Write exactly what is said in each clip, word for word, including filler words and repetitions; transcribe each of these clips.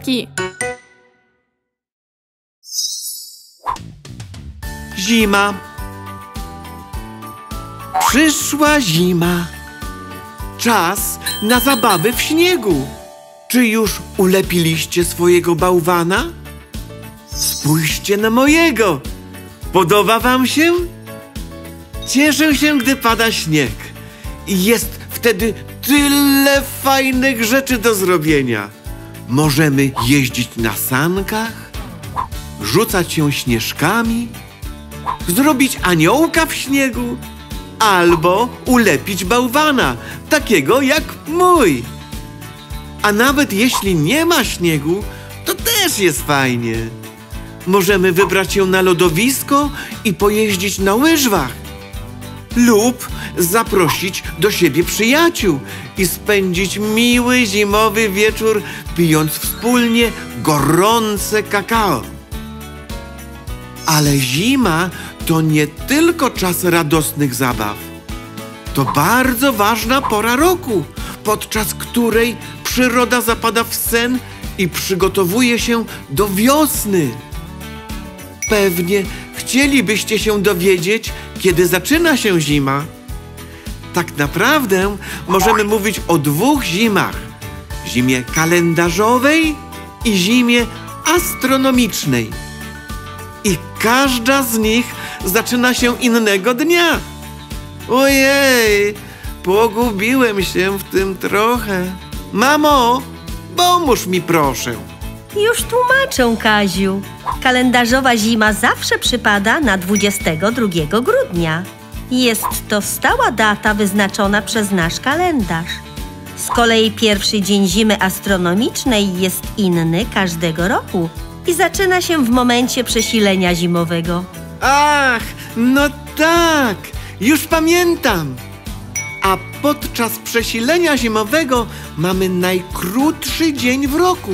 zabawki. Zima. Przyszła zima. Czas na zabawy w śniegu. Czy już ulepiliście swojego bałwana? Spójrzcie na mojego. Podoba wam się? Cieszę się, gdy pada śnieg. I jest wtedy tyle fajnych rzeczy do zrobienia. Możemy jeździć na sankach, rzucać się śnieżkami, zrobić aniołka w śniegu albo ulepić bałwana, takiego jak mój. A nawet jeśli nie ma śniegu, to też jest fajnie. Możemy wybrać się na lodowisko i pojeździć na łyżwach. Lub zaprosić do siebie przyjaciół i spędzić miły zimowy wieczór, pijąc wspólnie gorące kakao. Ale zima to nie tylko czas radosnych zabaw. To bardzo ważna pora roku, podczas której przyroda zapada w sen i przygotowuje się do wiosny. Pewnie chcielibyście się dowiedzieć, kiedy zaczyna się zima. Tak naprawdę możemy mówić o dwóch zimach. Zimie kalendarzowej i zimie astronomicznej. I każda z nich zaczyna się innego dnia. Ojej, pogubiłem się w tym trochę. Mamo, pomóż mi proszę. Już tłumaczę, Kaziu. Kalendarzowa zima zawsze przypada na dwudziestego drugiego grudnia. Jest to stała data wyznaczona przez nasz kalendarz. Z kolei pierwszy dzień zimy astronomicznej jest inny każdego roku i zaczyna się w momencie przesilenia zimowego. Ach, no tak, już pamiętam. A podczas przesilenia zimowego mamy najkrótszy dzień w roku.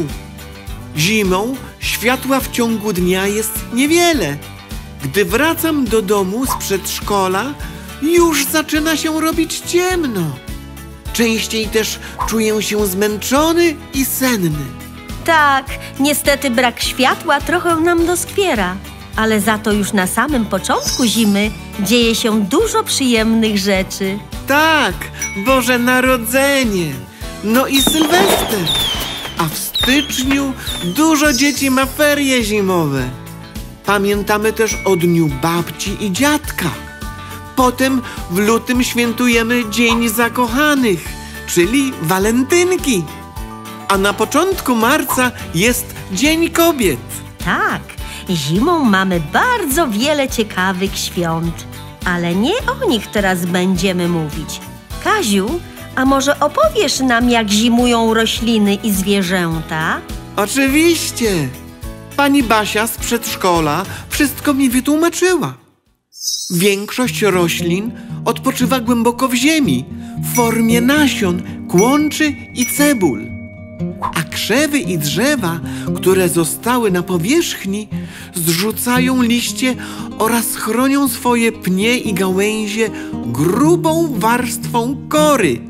Zimą światła w ciągu dnia jest niewiele. Gdy wracam do domu z przedszkola, już zaczyna się robić ciemno. Częściej też czuję się zmęczony i senny. Tak, niestety brak światła trochę nam doskwiera, ale za to już na samym początku zimy dzieje się dużo przyjemnych rzeczy. Tak, Boże Narodzenie, no i Sylwester. A w styczniu dużo dzieci ma ferie zimowe. Pamiętamy też o Dniu Babci i Dziadka. Potem w lutym świętujemy Dzień Zakochanych, czyli walentynki. A na początku marca jest Dzień Kobiet. Tak, zimą mamy bardzo wiele ciekawych świąt, ale nie o nich teraz będziemy mówić. Kaziu, a może opowiesz nam, jak zimują rośliny i zwierzęta? Oczywiście. Pani Basia z przedszkola wszystko mi wytłumaczyła. Większość roślin odpoczywa głęboko w ziemi, w formie nasion, kłączy i cebul. A krzewy i drzewa, które zostały na powierzchni, zrzucają liście oraz chronią swoje pnie i gałęzie grubą warstwą kory.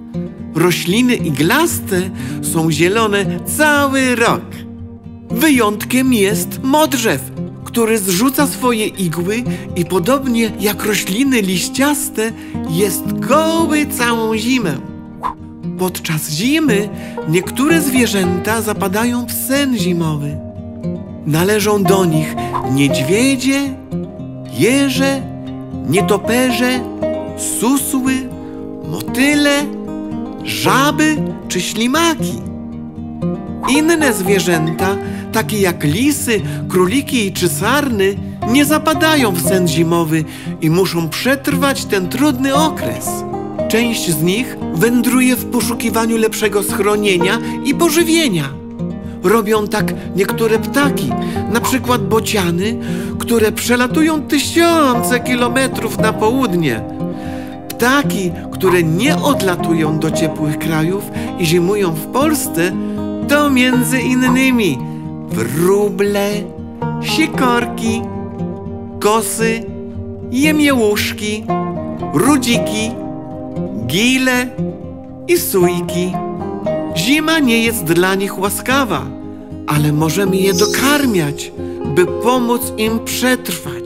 Rośliny iglaste są zielone cały rok. Wyjątkiem jest modrzew, który zrzuca swoje igły i podobnie jak rośliny liściaste jest goły całą zimę. Podczas zimy niektóre zwierzęta zapadają w sen zimowy. Należą do nich niedźwiedzie, jeże, nietoperze, susły, motyle, żaby czy ślimaki. Inne zwierzęta, takie jak lisy, króliki czy sarny, nie zapadają w sen zimowy i muszą przetrwać ten trudny okres. Część z nich wędruje w poszukiwaniu lepszego schronienia i pożywienia. Robią tak niektóre ptaki, na przykład bociany, które przelatują tysiące kilometrów na południe. Ptaki, które nie odlatują do ciepłych krajów i zimują w Polsce, to między innymi wróble, sikorki, kosy, jemiełuszki, rudziki, gile i sójki. Zima nie jest dla nich łaskawa. ale możemy je dokarmiać, by pomóc im przetrwać.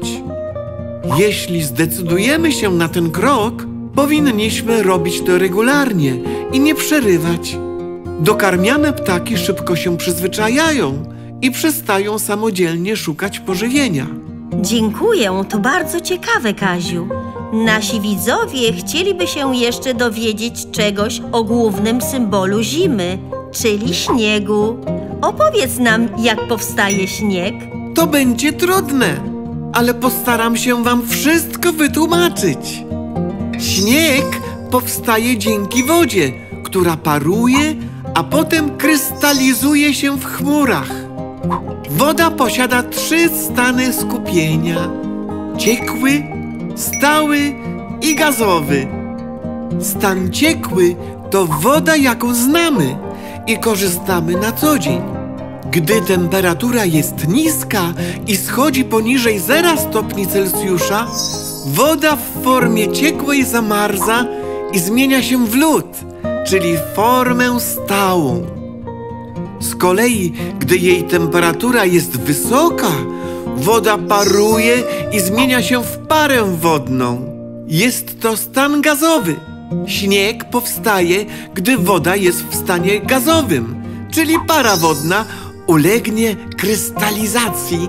Jeśli zdecydujemy się na ten krok, powinniśmy robić to regularnie i nie przerywać. Dokarmiane ptaki szybko się przyzwyczajają i przestają samodzielnie szukać pożywienia. Dziękuję, to bardzo ciekawe, Kaziu. Nasi widzowie chcieliby się jeszcze dowiedzieć czegoś o głównym symbolu zimy, czyli śniegu. Opowiedz nam, jak powstaje śnieg. To będzie trudne, ale postaram się wam wszystko wytłumaczyć. Śnieg powstaje dzięki wodzie, która paruje, a potem krystalizuje się w chmurach. Woda posiada trzy stany skupienia: ciekły, stały i gazowy. Stan ciekły to woda, jaką znamy i korzystamy na co dzień. Gdy temperatura jest niska i schodzi poniżej zera stopni Celsjusza, woda w formie ciekłej zamarza i zmienia się w lód, czyli formę stałą. Z kolei, gdy jej temperatura jest wysoka, woda paruje i zmienia się w parę wodną. Jest to stan gazowy. Śnieg powstaje, gdy woda jest w stanie gazowym, czyli para wodna ulegnie krystalizacji.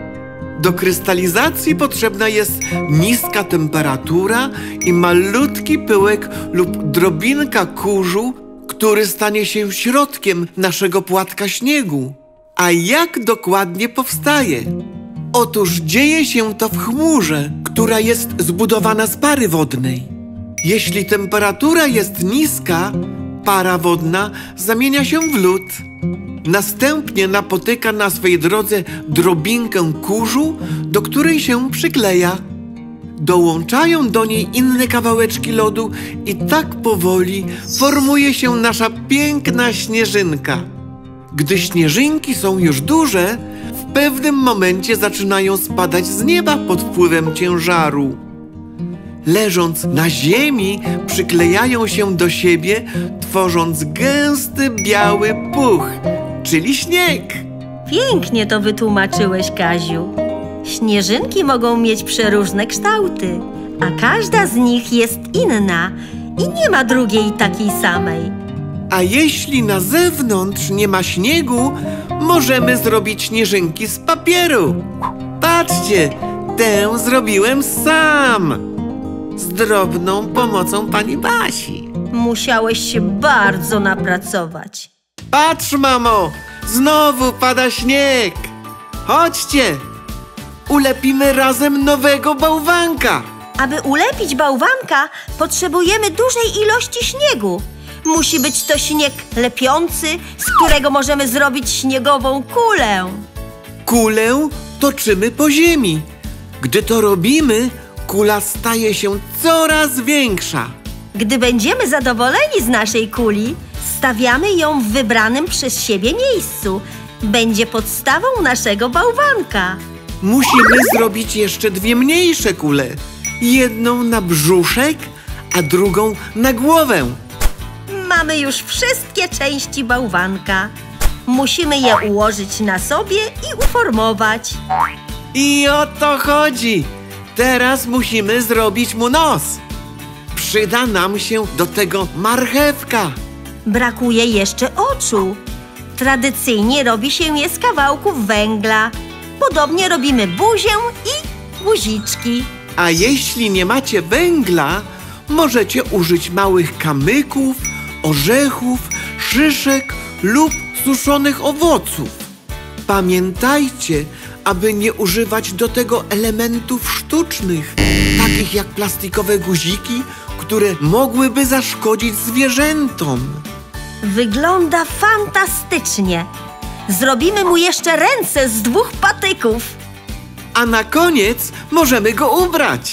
Do krystalizacji potrzebna jest niska temperatura i malutki pyłek lub drobinka kurzu, który stanie się środkiem naszego płatka śniegu. A jak dokładnie powstaje? Otóż dzieje się to w chmurze, która jest zbudowana z pary wodnej. Jeśli temperatura jest niska, para wodna zamienia się w lód. Następnie napotyka na swej drodze drobinkę kurzu, do której się przykleja. Dołączają do niej inne kawałeczki lodu i tak powoli formuje się nasza piękna śnieżynka. Gdy śnieżynki są już duże, w pewnym momencie zaczynają spadać z nieba pod wpływem ciężaru. Leżąc na ziemi, przyklejają się do siebie, tworząc gęsty biały puch, czyli śnieg. Pięknie to wytłumaczyłeś, Kaziu. Śnieżynki mogą mieć przeróżne kształty, a każda z nich jest inna i nie ma drugiej takiej samej. A jeśli na zewnątrz nie ma śniegu, możemy zrobić śnieżynki z papieru. Patrzcie, tę zrobiłem sam, z drobną pomocą pani Basi. Musiałeś się bardzo napracować. Patrz, mamo, znowu pada śnieg. Chodźcie, ulepimy razem nowego bałwanka. Aby ulepić bałwanka, potrzebujemy dużej ilości śniegu. Musi być to śnieg lepiący, z którego możemy zrobić śniegową kulę. Kulę toczymy po ziemi. Gdy to robimy, kula staje się coraz większa. Gdy będziemy zadowoleni z naszej kuli, stawiamy ją w wybranym przez siebie miejscu. Będzie podstawą naszego bałwanka. Musimy zrobić jeszcze dwie mniejsze kule. Jedną na brzuszek, a drugą na głowę. Mamy już wszystkie części bałwanka. Musimy je ułożyć na sobie i uformować. I o to chodzi. Teraz musimy zrobić mu nos. Przyda nam się do tego marchewka. Brakuje jeszcze oczu. Tradycyjnie robi się je z kawałków węgla. Podobnie robimy buzię i guziczki. A jeśli nie macie węgla, możecie użyć małych kamyków, orzechów, szyszek lub suszonych owoców. Pamiętajcie, aby nie używać do tego elementów sztucznych, takich jak plastikowe guziki, które mogłyby zaszkodzić zwierzętom. Wygląda fantastycznie. Zrobimy mu jeszcze ręce z dwóch patyków. A na koniec możemy go ubrać.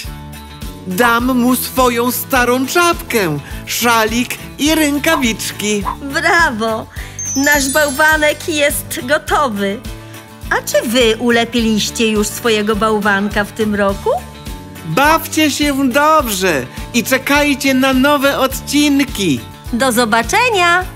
Dam mu swoją starą czapkę, szalik i rękawiczki. Brawo! Nasz bałwanek jest gotowy. A czy wy ulepiliście już swojego bałwanka w tym roku? Bawcie się dobrze i czekajcie na nowe odcinki. Do zobaczenia!